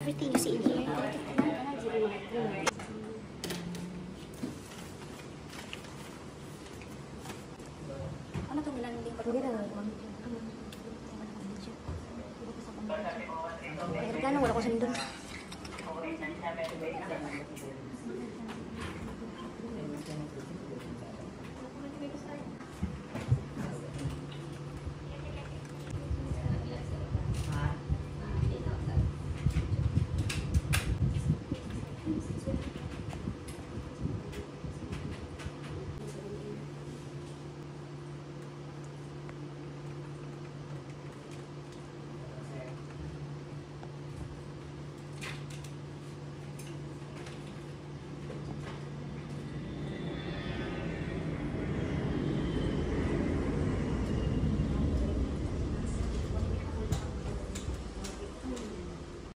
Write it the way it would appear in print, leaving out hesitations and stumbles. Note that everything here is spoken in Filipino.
everything you see in here. Ano itong nilalanding pa? Hindi na. Aeroplano, wala ko sa nindon.